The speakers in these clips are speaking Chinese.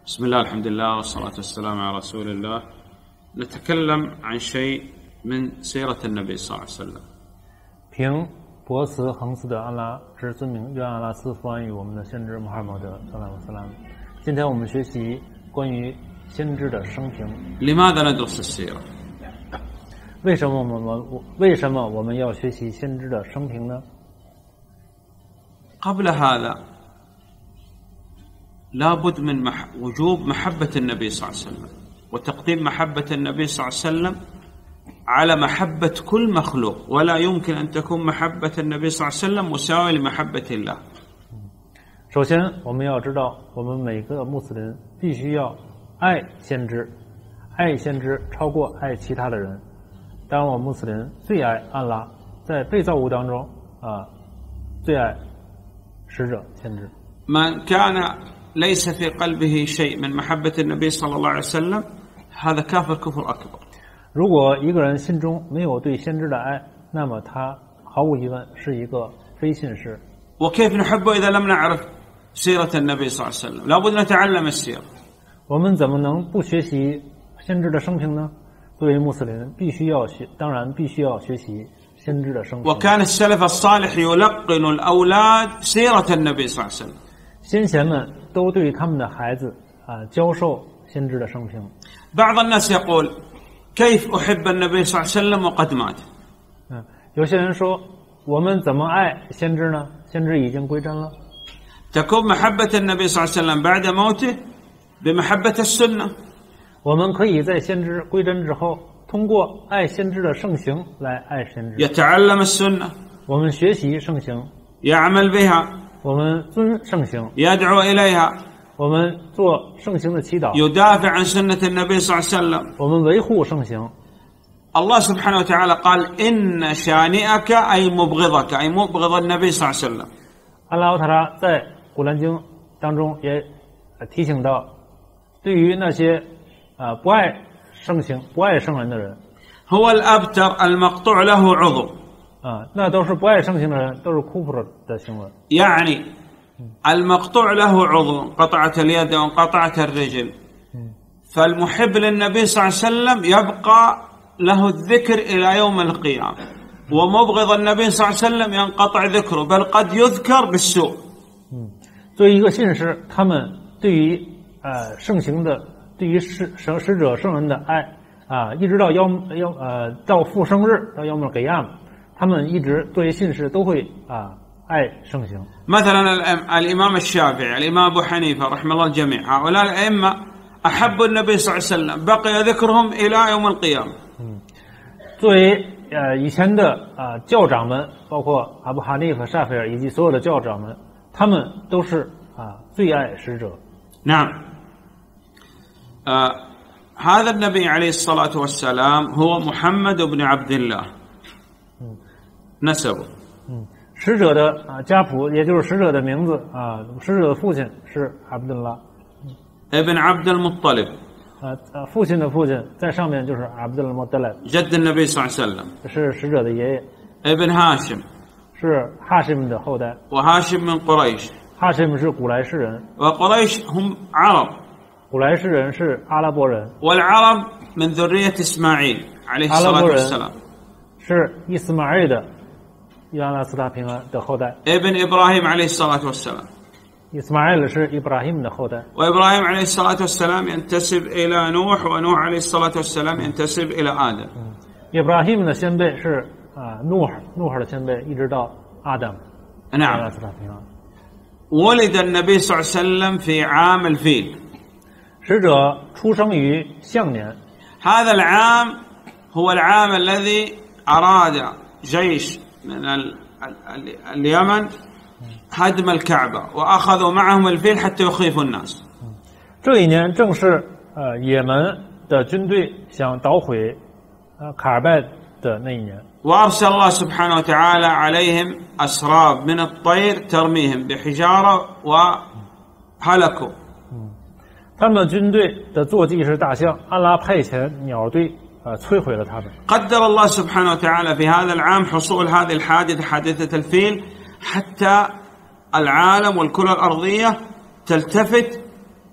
بسم الله الحمد لله والصلاة والسلام على رسول الله. نتكلم عن شيء من سيرة النبي صلى الله عليه وسلم. 凭博慈恒慈的安拉之尊名，愿安拉赐福安于我们的先知穆罕默德（萨拉姆萨拉姆）。今天我们学习关于先知的生平。 لماذا ندرس السيرة؟ 为什么我们要学习先知的生平呢？ قبل هذا لابد من وجوب محبة النبي صلى الله عليه وسلم وتقديم محبة النبي صلى الله عليه وسلم على محبة كل مخلوق، ولا يمكن أن تكون محبة النبي صلى الله عليه وسلم مساوية لمحبة الله. 首先，我们要知道，我们每个穆斯林必须要爱先知，爱先知超过爱其他的人。当然，我们穆斯林最爱安拉，在被造物当中最爱使者先知。 من كان ليس في قلبه شيء من محبة النبي صلى الله عليه وسلم هذا كافر كفر أكبر. 如果一个人心中没有对先知的爱，那么他毫无疑问是一个非信士。 وكيف نحبه إذا لم نعرف سيرة النبي صلى الله عليه وسلم؟ لابد نتعلم السيرة. 我们怎么能不学习先知的生平呢？作为穆斯林，当然必须要学习先知的生平。 وكان السلف الصالح يلقن الأولاد سيرة النبي صلى الله عليه وسلم. 先贤们都对他们的孩子教授先知的生平。 بعض الناس يقول كيف أحب النبي صلى الله عليه وسلم وقد مات؟ 有些人说，我们怎么爱先知呢？先知已经归真了。 تكون محبة النبي صلى الله عليه وسلم بعد موته بمحبة السنة. 我们可以在先知归真之后，通过爱先知的圣行来爱先知。 يتعلم السنة. 我们学习圣行， يعمل بها. 我们遵圣行， يدعو إليها. 我们做圣行的祈祷， يدافع عن سنة النبي صلى الله عليه وسلم. 我们维护圣行。 الله سبحانه وتعالى قال إن شانئك أي مبغضك أي مبغض النبي صلى الله عليه وسلم. 安拉塔拉在古兰经当中也提醒到，对于那些不爱圣行、不爱圣人的人， هو الأبتر المقطوع له عضو. 那都是不爱圣行的人，都是库弗的行为。 يعني المقطوع له عضو انقطعت اليد وانقطعت الرجل، فالمحب للنبي صلى الله عليه وسلم يبقى له الذكر إلى يوم القيامة، ومبغض النبي صلى الله عليه وسلم ينقطع ذكره بل قد يذكر بالسوء. 作为一个信士，他们对于圣行的，对于使者圣人的爱一直到到复生日到要么给亚，他们一直作为信士都会爱圣行。 مثلا الإمام الشافعي الإمام أبو حنيفة رحمه الله الجميع، هؤلاء الأئمة أحبوا النبي صلى الله عليه وسلم بقي ذكرهم إلى يوم القيامة. 作为以前的教长们，包括阿布哈尼法、沙菲尔以及所有的教长们，他们都是最爱使者。 نعم. هذا النبي عليه الصلاة والسلام هو محمد بن عبد الله. نسبه. 使者的家谱，也就是使者的名字使者的父亲是阿卜杜拉 ابن عبد المطلب. 父亲的父亲在上面就是阿卜杜拉穆特勒 جد النبي صلى الله عليه وسلم. 是使者的爷爷 ابن هاشم. 是哈什姆的后代 وهاشم من قريش. 哈什姆是古莱士人 وقريش هم عرب. 古莱士人是阿拉伯人 والعرب من ذرية إسماعيل عليه الصلاة والسلام. 是伊斯玛尔的愿安拉赐他平安的后代 ابن إبراهيم عليه الصلاة والسلام. 伊斯玛尔是伊布拉希姆的后代 وإبراهيم عليه الصلاة والسلام ينتسب إلى نوح ونوح عليه الصلاة والسلام ينتسب إلى آدم. 伊布拉希姆的先辈是努尔的先辈一直到阿当 نعم. 赐他平安 ولد النبي صلى الله عليه وسلم في عام الفيل. 使者出生于象年 هذا العام هو العام الذي أراد جيش من اليمن هدم الكعبة وأخذوا معهم الفيل حتى يخيفوا الناس. 这一年正是也门的军队想捣毁卡尔拜的那一年 وأرسل الله سبحانه وتعالى عليهم أسراب من الطير ترميهم بحجارة وهلكوا. 他们军队的坐骑是大象，安拉派遣鸟队摧毁了他们。 قدر الله سبحانه وتعالى في هذا العام حصول هذه الحادثة حادثة الفيل حتى العالم والكرة الأرضية تلتفت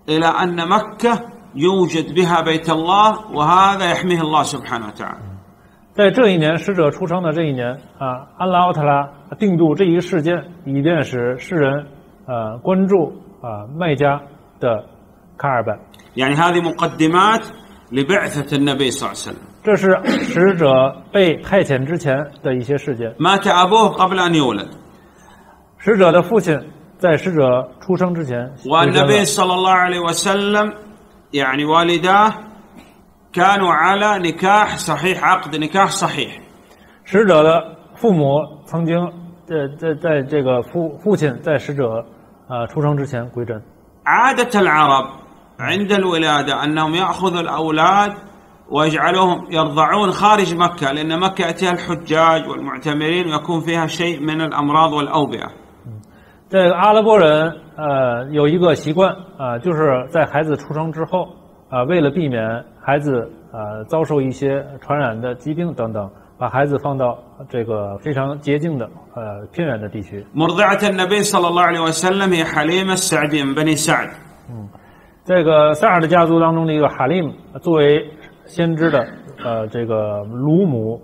إلى أن مكة يوجد بها بيت الله وهذا يحميه الله سبحانه وتعالى. 在这一年，使者出生的这一年啊，安拉奥特拉定度这一事件，以便使世人关注麦加的卡尔拜。 يعني هذه مقدمات لبعثة النبي صلى الله عليه وسلم. 这是使者被派遣之前的一些事件。 مات أبوه قبل أن يولد. 使者的父亲在使者出生之前。 والنبي صلى الله عليه وسلم يعني والداه كانوا على نكاح صحيح عقد نكاح صحيح. 使者的父母曾经在这个父亲在使者出生之前归真。 عادة العرب عند الولادة أنهم يأخذوا الأولاد ويجعلوهم يرضعون خارج مكة لأن مكة يأتيها الحجاج والمعتمرين ويكون فيها شيء من الأمراض والأوبئة. 这个阿拉伯人有一个习惯就是在孩子出生之后为了避免孩子遭受一些传染的疾病等等，把孩子放到这个非常洁净的偏远的地区。 مرضعة النبي صلى الله عليه وسلم هي حليمة السعدية من بني سعد. 这个萨尔的家族当中的一个哈利姆作为先知的这个乳母。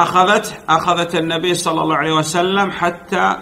أخذت النبي صلى الله عليه وسلم حتى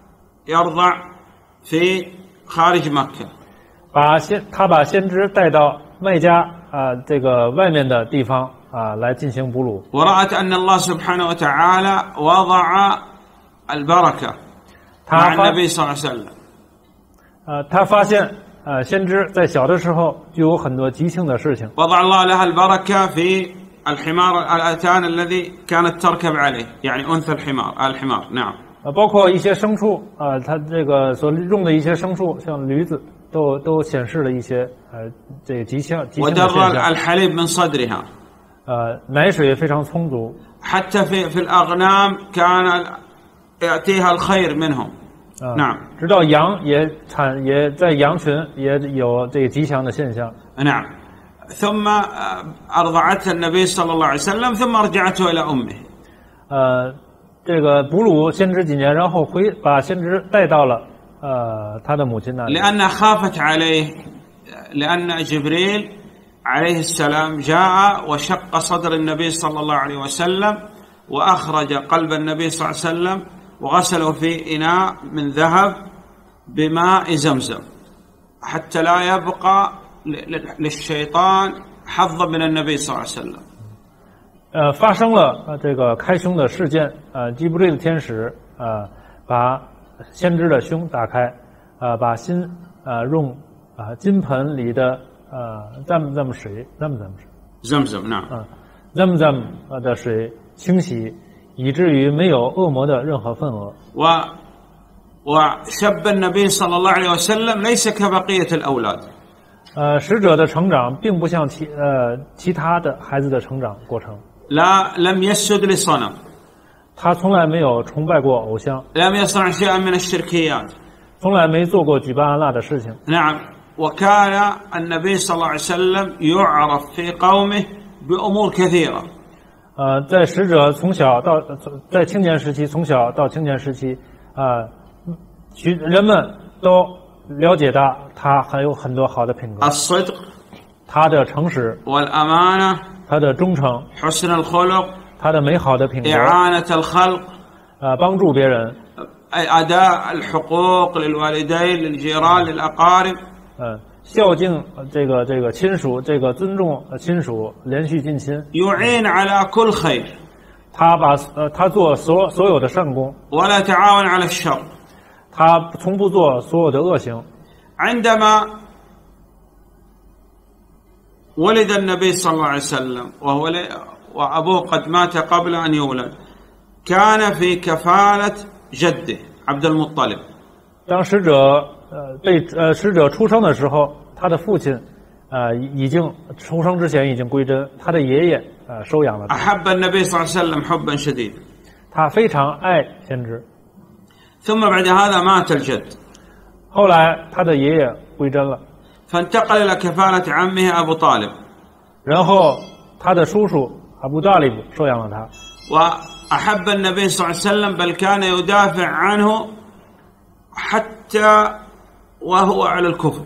يرضع في خارج مكة. 他把先知带到麦加这个外面的地方来进行哺乳。 ورأت أن الله سبحانه وتعالى وضع البركة مع النبي صلى الله عليه وسلم. 他发现先知在小的时候就有很多吉庆的事情。 وضع الله لها البركة في الحمار الأتان الذي كانت تركب عليه يعني أنثى الحمار نعم. 包括一些牲畜它这个所用的一些牲畜，像驴子，都显示了一些这个吉庆的现象。 ودر الحليب من صدرها. 奶水非常充足。 حتى في الأغنام كان يأتيها الخير منهم. نعم. 直到羊也在羊群也有这个吉祥的现象。 نعم. ثم أرضعتها النبي صلى الله عليه وسلم ثم رجعته إلى أمه. 这个哺乳先知几年，然后把先知带到了他的母亲那里。 لأن خافت عليه لأن جبريل عليه السلام جاء وشق صدر النبي صلى الله عليه وسلم وأخرج قلب النبي صلى الله عليه وسلم وغسله في إناء من ذهب بماء زمزم حتى لا يبقى للشيطان حظ من النبي صلى الله عليه وسلم. 发生了这个开胸的事件，基布瑞的天使把先知的胸打开，把心用金盆里的zamzam水zamzam 的水清洗，以至于没有恶魔的任何份额。 وشب النبي صلى الله عليه وسلم ليس كبقية الأولاد. 使者的成长并不像其他的孩子的成长过程。 لا لم يسجد لصنم. 他从来没有崇拜过偶像。 لم يصنع شيئا من الشركيات. 从来没做过举办安拉的事情。 نعم. وكان النبي صلى الله عليه وسلم يعرف في قومه بأمور كثيرة. 在使者在青年时期，从小到青年时期，人们都了解到他还有很多好的品格。 الصدق. 他的诚实。 والأمانة. 他的忠诚。 حسن الخلق. 他的美好的品格。 إعانة الخلق. 帮助别人。 أداء الحقوق للوالدين للجيران للأقارب. 孝敬这个亲属，这个尊重亲属，连续近亲。 يعين على كل خير. 他做所有的善功。 ولا تعاون على الشر. 他从不做所有的恶行。 عندما ولد النبي صلى الله عليه وسلم وأبوه قد مات قبل أن يولد كان في كفالة جده عبد المطلب. 当使者出生的时候，他的父亲已经出生之前已经归真，他的爷爷收养了他。 أحب النبي صلى الله عليه وسلم حبا شديدا. 他非常爱先知。 ثم بعد هذا مات الجد. 后来他的爷爷归真了。 فانتقل إلى كفالة عمه أبو طالب. 然后他的叔叔阿布大利布收养了他。 وأحب النبي صلى الله عليه وسلم بل كان يدافع عنه حتى وهو على الكفر.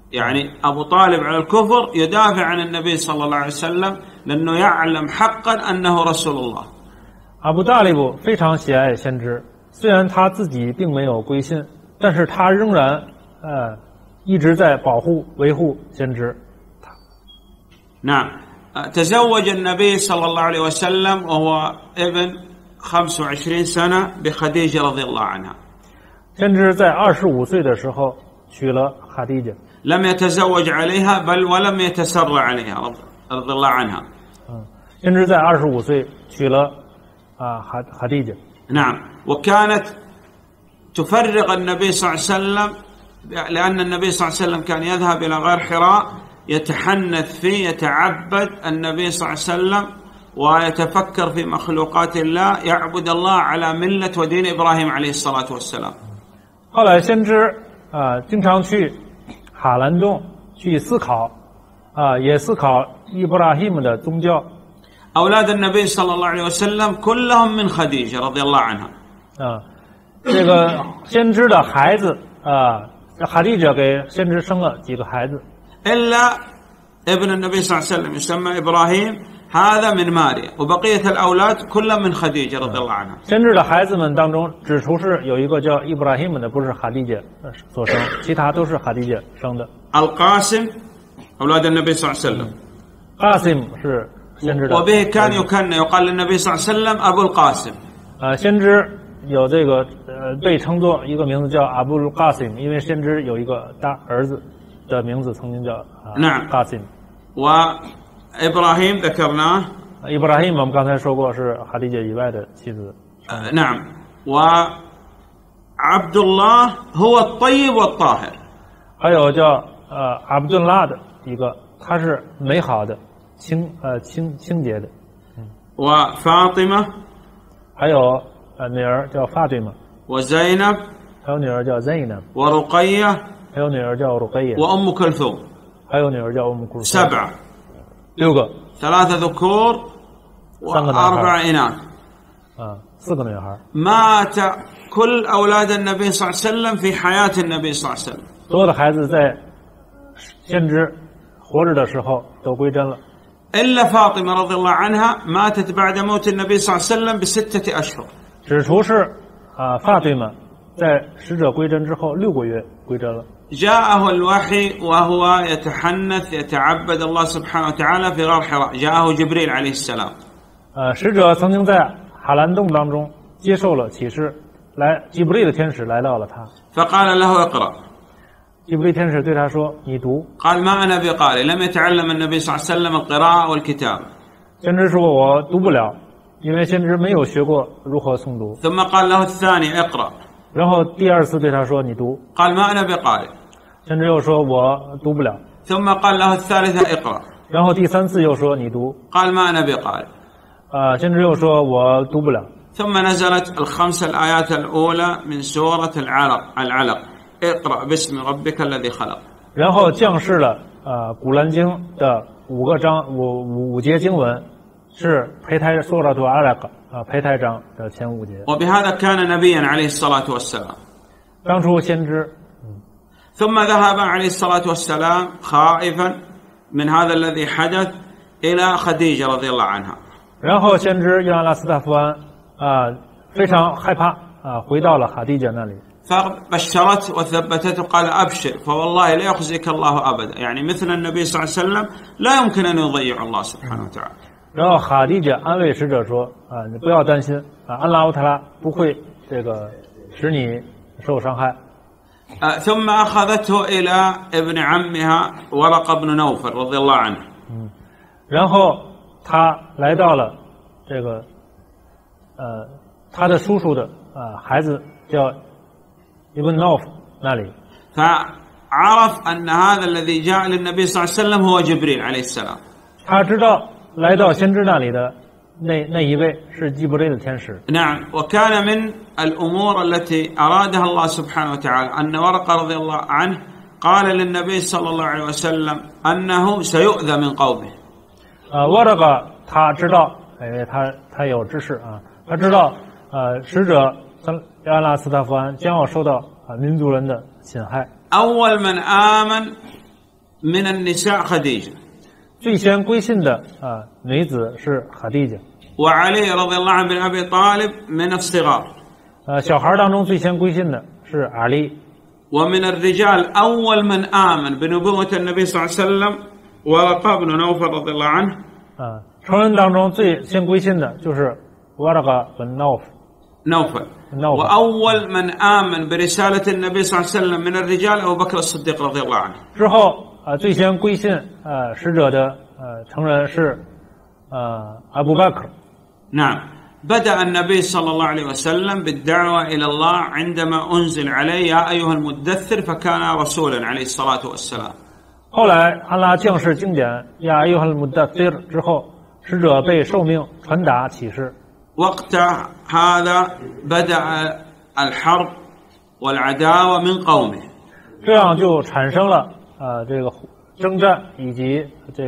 يعني أبو طالب على الكفر يدافع عن النبي صلى الله عليه وسلم لأنه يعلم حقا أنه رسول الله. 阿布大利布非常喜爱先知，虽然他自己并没有归信，但是他仍然一直在保护维护先知。 نعم تزوج النبي صلى الله عليه وسلم وهو ابن 25 سنة بخديجة رضي الله عنها. 先知在25岁的时候娶了哈迪姐。 لم يتزوج عليها بل ولم يتسر عليها رضي الله عنها. 先知在25岁娶了哈迪姐。 نعم وكانت تفرغ النبي صلى الله عليه وسلم لأن النبي صلى الله عليه وسلم كان يذهب إلى غار حراء يتحنث فيه يتعبد النبي صلى الله عليه وسلم ويتفكر في مخلوقات الله يعبد الله على ملة ودين إبراهيم عليه الصلاة والسلام. 后来先知经常去哈兰洞去思考也思考伊布拉希姆的宗教。 أولاد النبي صلى الله عليه وسلم كلهم من خديجة رضي الله عنها. 这个先知的孩子哈迪姐给先知生了几个孩子。 إلا ابن النبي صلى الله عليه وسلم يسمى إبراهيم هذا من ماريا وبقية الأولاد كلهم من خديجة رضي الله عنها. 先知的孩子们当中，只除是有一个叫伊布拉希姆的，不是哈迪姐所生，其他都是哈迪姐生的。 القاسم أولاد النبي صلى الله عليه وسلم. قاسم 是先知的。 وبه كان يكنى يقال للنبي صلى الله عليه وسلم أبو القاسم. 先知有这个被称作一个名字叫阿布鲁卡辛，因为先知有一个大儿子的名字曾经叫卡辛。 وإبراهيم ذكرناه. 伊布拉希姆我们刚才说过是哈迪姐以外的妻子。 نعم وعبد الله هو الطيب والطاهر. 还有叫阿卜杜拉的一个，他是美好的、清洁的。 وفاطمة. 还有女儿叫法对玛。 وزينب. 还有女儿叫 Zainab。 ورقية. 还有女儿叫 Ruqayya。 وأم كلثوم. 还有女儿叫 كلثوم。 7. 6个。 3 ذكور و4 إناث. 4个女孩。 مات كل أولاد النبي صلى الله عليه وسلم في حياة النبي صلى الله عليه وسلم. 所有的孩子在先知活着的时候都归真了。 إلا فاطمة رضي الله عنها ماتت بعد موت النبي صلى الله عليه وسلم ب6 أشهر. 只除是法对玛在使者归真之后6个月归真了。 جاءه الوحي وهو يتحنث يتعبد الله سبحانه وتعالى في غار حراء. جاءه جبريل عليه السلام. 使者曾经在哈兰洞当中接受了启示，吉布利的天使来到了他。 فقال له اقرأ. 吉布利天使对他说：“你读。” قال ما أنا بقارئ لم يتعلم النبي صلى الله عليه وسلم القراءة والكتاب. 先知说：“我读不了，因为先知没有学过如何诵读。” ثم قال له الثاني اقرأ. 然后第二次对他说：“你读。” قال ما أنا بقارئ. 先知又说：“我读不了。” ثم قال له الثالثة اقرأ. 然后第三次又说：“你读。” قال ما أنا بقارئ. 先知又说：“我读不了。” ثم نزلت الخمس الآيات الأولى من سورة العلق. اقرأ باسم ربك الذي خلق. 然后降世了古兰经的五节经文，是胚胎苏拉图阿拉格胚胎章的前5节。 وبهذا كان نبيا عليه الصلاة والسلام. 当初先知。 ثم ذهب عليه الصلاة والسلام خائفا من هذا الذي حدث إلى خديجة رضي الله عنها. 然后先知约翰拉斯塔夫安非常害怕回到了哈迪姐那里。 فبشرته وثبتته قال أبشر فوالله لا يخزيك الله أبدا. يعني مثل النبي صلى الله عليه وسلم لا يمكن أن يضيع الله سبحانه وتعالى. 然后哈迪姐安慰使者说你不要担心安拉乌塔拉不会这个使你受伤害。 ثم أخذته إلى ابن عمها ورقة بن نوفل رضي الله عنه. 然后他来到了这个他的叔叔的孩子叫Ibn Auf 那里。 فعرف أن هذا الذي جاء للنبي صلى الله عليه وسلم هو جبريل عليه السلام. 他知道来到先知那里的那一位是基布雷的天使。 نعم وكان من الأمور التي أرادها الله سبحانه وتعالى أن ورقة رضي الله عنه قال للنبي صلى الله عليه وسلم أنه سيؤذى من قومه. ورقة 他知道，因为他有知识他知道使者亚拉斯塔夫安将要受到民族人的侵害。 أول من آمن من النساء خديجة 最先归信的女子是哈迪姐。 وعلي رضي الله عنه بن أبي طالب من الصغار 小孩当中最先归信的是阿里。 ومن الرجال أول من آمن بنبوة النبي صلى الله عليه وسلم ورقة بن نوفل رضي الله عنه 成人当中最先归信的就是瓦拉嘎本 نوفل وأول من آمن برسالة النبي صلى الله عليه وسلم من الرجال أبو بكر الصديق رضي الله عنه 之后最先归信使者的成人是阿布巴克。 نعم بدأ النبي صلى الله عليه وسلم بالدعوة إلى الله عندما أنزل عليه يا أيها المدثر فكان رسولا عليه الصلاة والسلام 后来安拉降世经典亚伊汉穆达菲尔之后，使者被受命传达启示。 وقت هذا بدأ الحرب والعداوة من قومه 这样就产生了这个征战以及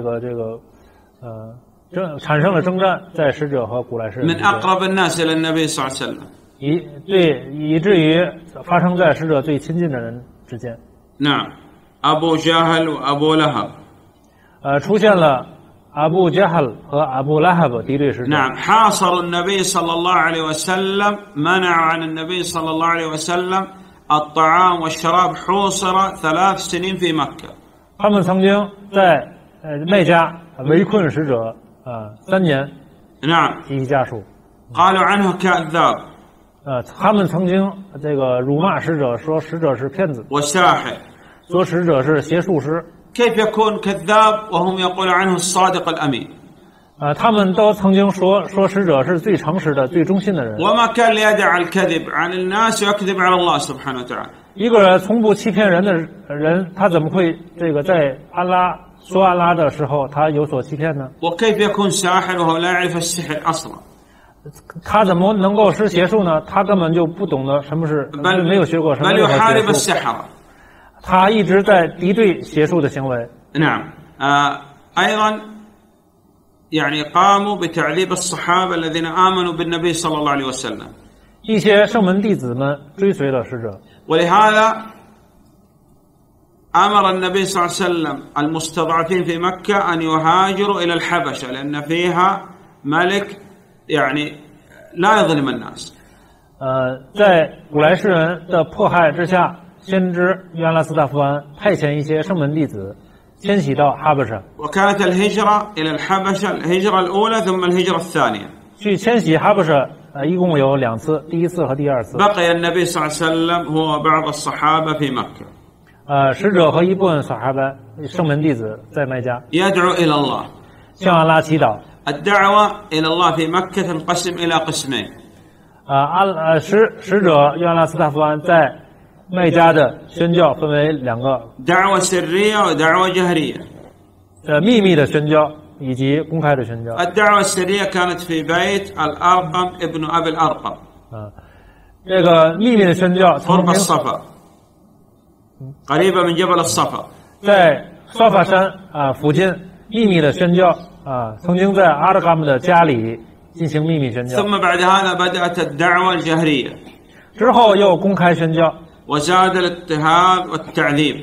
产生了征战在使者和古来世 من أقرب الناس إلى النبي صلى الله عليه وسلم 以至于发生在使者最亲近的人之间。 نعم أبو جهل وأبو لهب 出现了阿布加哈尔和阿布拉哈布敌对使者。 نعم حاصروا النبي صلى الله عليه وسلم منعوا عن النبي صلى الله عليه وسلم الطعام والشراب حوصر 3 سنين في مكة 他们曾经在麦加围困使者3年 نعم 及其家属。 قالوا عنه كذاب 他们曾经辱骂使者，说使者是骗子， وساحر 说使者是邪术师。 كيف يكون كذاب وهم يقولون عنه الصادق الأمين 他们都曾经说使者是最诚实的、最忠心的人。 وما كان ليدع الكذب عن الناس ويكذب على الله سبحانه وتعالى 一个从不欺骗人的人，他怎么会在安拉说安拉的时候，他有所欺骗呢？ وكيف يكون ساحر وهو لا يعرف السحر أصلا 他怎么能够施邪术呢？他根本就不懂得什么是，没有学过什么 بل 任何 يحارب 邪术。 السحرة 他一直在敌对邪术的行为。 نعم أيضا يعني قاموا بتعذيب الصحابة الذين آمنوا بالنبي صلى الله عليه وسلم 一些圣门弟子们追随了使者， ولهذا أمر النبي صلى الله عليه وسلم المستضعفين في مكة أن يهاجروا إلى الحبشة لأن فيها ملك يعني لا يظلم الناس 在古来世人的迫害之下，先知约翰拉斯大夫安派遣一些圣门弟子迁徙到哈巴什， وكانت الهجرة إلى الحبشة الهجرة الأولى ثم الهجرة الثانية 去迁徙哈巴什，一共有2次，第1次和第2次。 بقي النبي صلى الله عليه وسلم هو وبعض الصحابة في مكة 使者和一部分撒哈巴圣门弟子在麦加 يدعو إلى الله 向安拉祈祷。 الدعوة إلى الله في مكة تنقسم إلى قسمين 使者约翰拉斯大夫安在麦加的宣教分为2个， دعوة سرية ودعوة جهرية 秘密的宣教以及公开的宣教。 الدعوة السرية كانت في بيت الأرقم ابن أبي الأرقم 这个秘密的宣教 قرب الصفا قريبة من جبل الصفا 在沙法山附近秘密的宣教曾经在阿拉嘎姆的家里进行秘密宣教， ثم بعد هذا بدأت الدعوة الجهرية 之后又公开宣教， وزاد الاضطهاد والتعذيب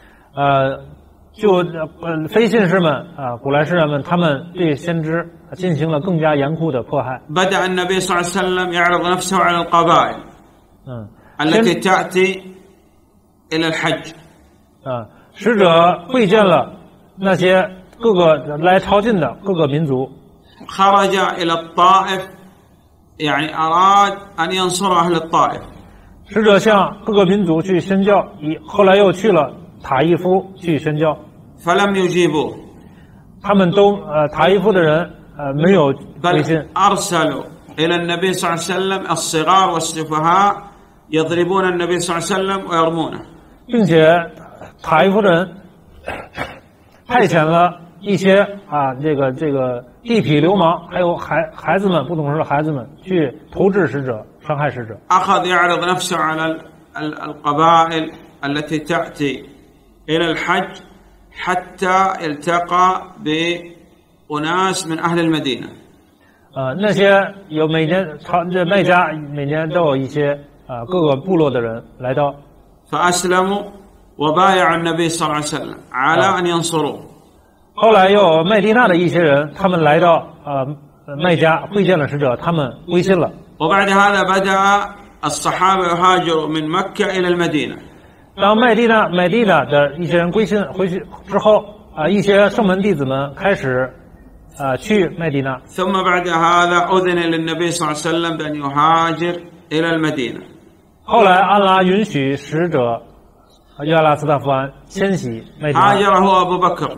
就非信士们古来世人们，他们对先知进行了更加严酷的迫害。 بدأ النبي صلى الله عليه وسلم يعرض نفسه على القبائل التي تأتي إلى الحج 使者会见了那些各个来朝觐的各个民族。 خرج إلى الطائف يعني أراد أن ينصر أهل الطائف 使者向各个民族去宣教，后来又去了塔伊夫去宣教， فلم يجيبوه 他们都塔伊夫的人没有归信， بل أرسلوا إلى النبي صلى الله عليه وسلم الصغار والسفهاء يضربون النبي صلى الله عليه وسلم ويرمونه 并且塔伊夫的人派遣了一些这个地痞流氓，还有孩子们，不懂事的孩子们去投掷使者，伤害使者。 أخذ يعرض نفسه على القبائل التي تأتي إلى الحج حتى التقى بأناس من أهل المدينة 那些有每年这麦加每年都有一些各个部落的人来到， فأسلموا وبايع النبي صلى الله عليه وسلم على أن ينصروه. 后来又有麦地那的一些人，他们来到麦加会见了使者，他们归信了。 وبعد هذا بدأ الصحابة يهاجروا من مكة إلى المدينة. 当麦地那的一些人归信回去之后，一些圣门弟子们开始去麦地那。 ثم بعد هذا أذن للنبي صلى الله عليه وسلم بأن يهاجر إلى المدينة. 后来安拉允许使者约阿拉斯大夫安迁徙麦地那。 هاجر هو أبو بكر.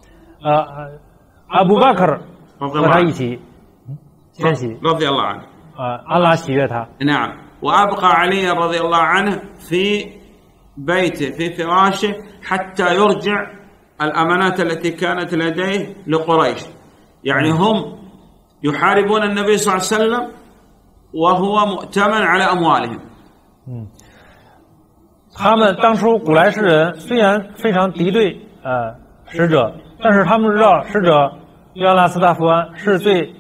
阿布巴克尔和他一起迁徙。 رضي الله عنه. 安拉喜悦他。 نعم. وأبقى علي رضي الله عنه في بيته في فراشه حتى يرجع الأمانات التي كانت لديه لقريش. يعني هم يحاربون النبي صلى الله عليه وسلم وهو مؤتمن على أموالهم. 他们当初古莱士人虽然非常敌对使者，但是他们知道使者约阿拉斯大夫安是最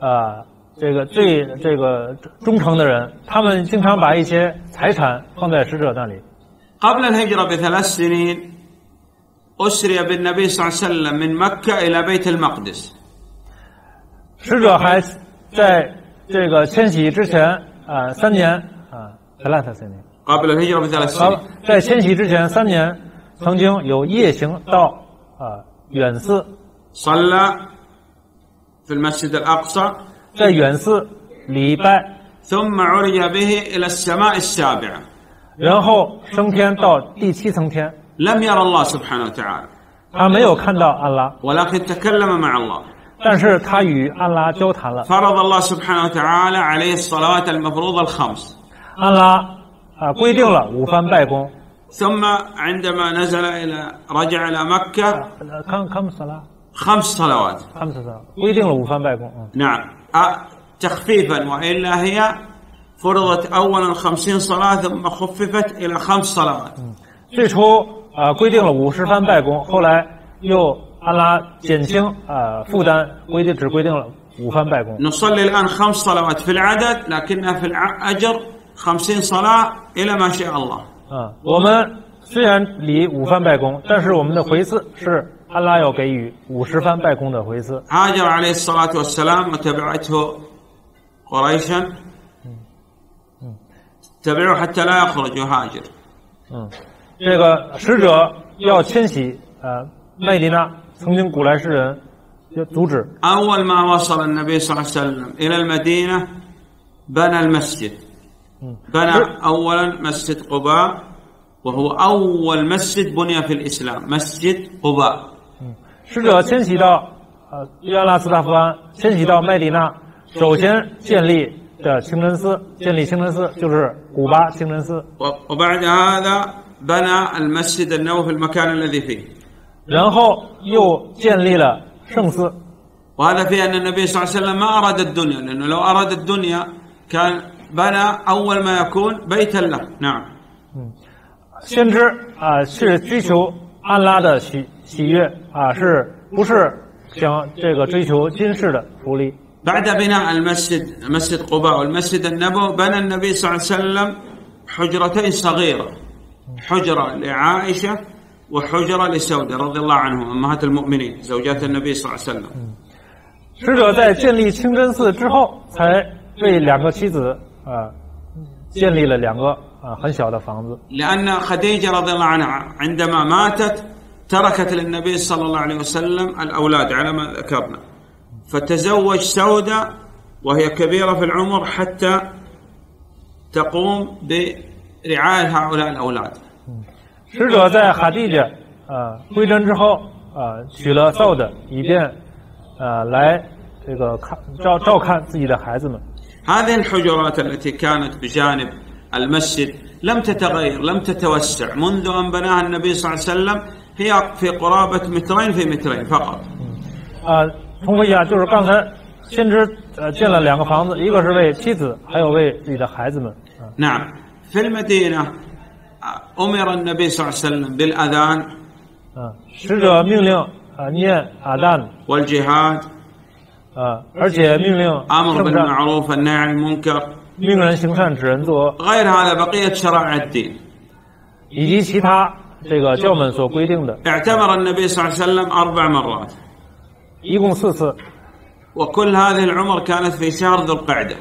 忠诚的人，他们经常把一些财产放在使者那里。 قبل الهجرة ب3 سنين أسري بالنبي صلى الله عليه وسلم من مكة إلى بيت المقدس. 使者还在这个迁徙之前3年3年。 قبل الهجرة ب3 سنين. 在迁徙之前3年，曾经有夜行到远寺。 صلى في المسجد الأقصى. 在远寺礼拜。 ثم عرج به إلى السماء السابعة. 然后升天到第7层天。 لم يرى الله سبحانه وتعالى. 他没有看到安拉。 ولكن تكلم مع الله. 但是他与安拉交谈了。 فرض الله سبحانه وتعالى عليه الصلوات المفروضة الخمس. 安拉规定了5番拜功。 ثم عندما نزل رجع إلى مكة. خمس صلوات. 规定了5番拜功。 نعم. تخفيفا وإلا هي فرضت أولا 50 صلاة ثم خففت إلى 5 صلوات. 最初规定了50番拜功，后来又安拉减轻负担，只规定了5番拜功。 نصلي الآن 5 صلوات في العدد لكنها في الأجر 50 صلاة إلى ما شاء الله. 我们虽然礼5番拜功，但是我们的回赐是安拉要给予50番拜功的回赐。 هاجر عليه الصلاة والسلام وتبعته قريشا. تبعه حتى لا يخرج يهاجر. 这个使者要迁徙麦地那，曾经古莱士人就阻止。 أول ما وصل النبي صلى الله عليه وسلم إلى المدينة بنى المسجد. بنى أولا مسجد قباء وهو أول مسجد بني في الإسلام مسجد قباء. 使者迁徙到约阿拉斯大夫安，迁徙到麦地那，首先建立的清真寺，建立清真寺就是古巴清真寺。 وبعد هذا بنى المسجد النبوي في المكان الذي فيه. 然后又建立了圣寺。 وهذا فيه أن النبي صلى الله عليه وسلم ما أراد الدنيا لأنه لو أراد الدنيا كان بنى أول ما يكون بيتا له. نعم. 先知是追求安拉的喜悦是不是想这个追求今世的福利？ بعد بناء المسجد مسجد قباء والمسجد النبوي بنى النبي صلى الله عليه وسلم حجرتين صغيرة. حجرة لعائشة وحجرة لسودة رضي الله عنهم أمهات المؤمنين زوجات النبي صلى الله عليه وسلم. 使者在建立清真寺之后，才为2个妻子建立了2个很小的房子。 لأن خديجة رضي الله عنها عندما ماتت تركت للنبي صلى الله عليه وسلم الأولاد على ما ذكرنا. فتزوج سودة وهي كبيرة في العمر حتى تقوم برعاية هؤلاء الأولاد. 使者在哈蒂家归真之后娶了扫的，以便来这个照看自己的孩子们。 هذه الحجرات التي كانت بجانب المسجد لم تتغير لم تتوسع منذ أن بناها النبي صلى الله عليه وسلم هي في قرابة 2 مترين في 2 مترين فقط. 重复一下，就是刚才先知建了2个房子，一个是为妻子，还有为自己的孩子们。 نعم. في المدينة أمر النبي صلى الله عليه وسلم بالأذان. 使者命令念阿丹 والجهاد. 而且命令 أمر بالمعروف والنهي عن المنكر. 命人行善，指人作恶。 غير هذا بقية شرائع الدين. 以及其他这个教门所规定的。 اعتمر النبي صلى الله عليه وسلم 4 مرات 一共4次。 وكل هذه العمر كانت في شهر ذو القعدة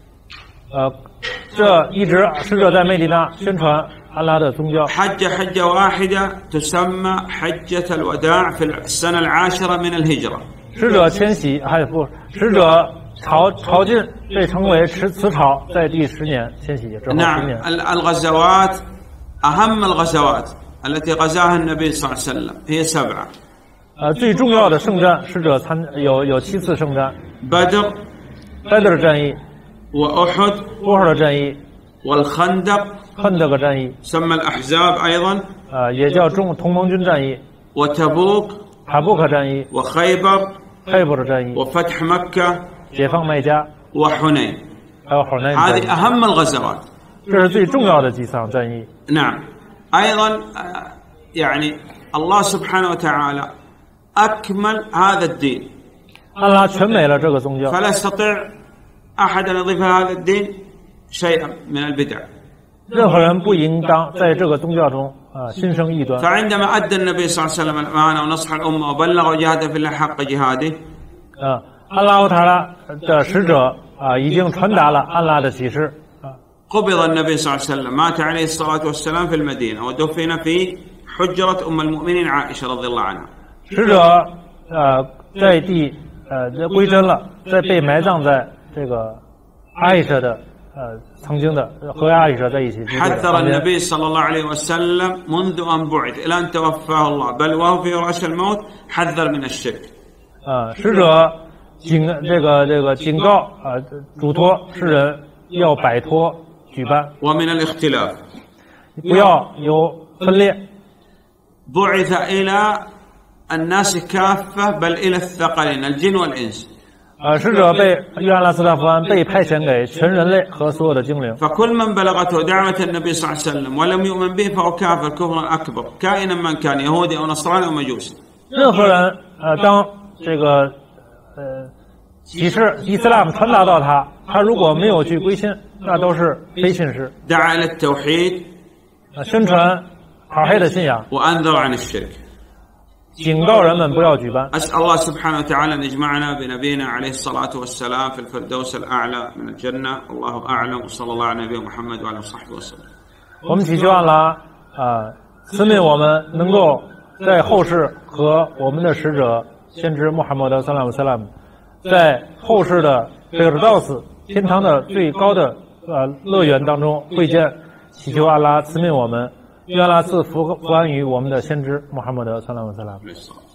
这一直使者在梅地那宣传安拉的宗教。 حج حجة واحدة تسمى حجة الوداع في السنة 10 من الهجرة 使者迁徙使者朝觐被称为辞朝，在第10年迁徙之后10 نعم 年。 الغزوات أهم الغزوات التي غزاها النبي صلى الله عليه وسلم هي 7 最重要的圣战，使者有7次圣战。 بدر 拜德战役、 وأحد 乌赫的战役、 والخندق 亨德格战役， سمى الأحزاب أيضا 也叫同盟军战役、 وتبوك 塔布克战役、 وخيبر 黑布的战役、 وفتح مكة 解放麦加， وحنين 还有好南战 هذه 役。 أهم الغزوات 这是最重要的几场战役。 نعم أيضا يعني الله سبحانه وتعالى أكمل هذا الدين 安拉全美了这个宗教， فلا يستطيع أحد أن يضيف هذا الدين شيئا من البدع 任何人不应当在这个宗教中心生异端。 فعندما أدى النبي صلى الله عليه وسلم الأمانة ونصح الأمة وبلغ وجاهد في الله حق جهاده 安拉塔拉的使者已经传达了安拉的启示。 قبض النبي صلى الله عليه وسلم مات عليه الصلاة والسلام في المدينة ودفن في حجرة أم المؤمنين عائشة رضي الله عنها 使者在归真了，被埋葬在这个阿伊舍的曾经的和阿伊舍在一起。 حذر النبي صلى الله عليه وسلم منذ أن بعث إلى أن توفاه الله بل وهو في فراش الموت حذر من الشرك 使者警告嘱托世人要摆脱举办， ومن الاختلاف 不要有分裂。 بعث إلى الناس كافة بل إلى الثقلين الجن والإنس 使者约翰拉斯大夫安被派遣给全人类和所有的精灵。 فكل من بلغته دعوة النبي صلى الله عليه وسلم ولم يؤمن به فهو كافر كفرا أكبر كائنا من كان يهودي أو نصراني أو مجوسي 任何人当这个启示伊斯兰传达到他如果没有去归信，那都是非信士。 دعا إلى التوحيد 宣传好黑的信仰， وأنذر عن الشرك 警告人们不要举办。 أسأل الله سبحانه وتعالى أن يجمعنا بنبينا عليه الصلاة والسلام في الفردوس الأعلى من الجنة والله أعلم وصلى الله على نبينا محمد وعلى صحبه وسلم 我们祈求安拉赐命我们能够在后世和我们的使者先知穆罕默德·萨拉姆·萨拉姆在后世的这个道斯天堂的最高的乐园当中会见。祈求安拉赐命我们，愿安拉赐福安于我们的先知穆罕默德·萨拉姆·萨拉姆。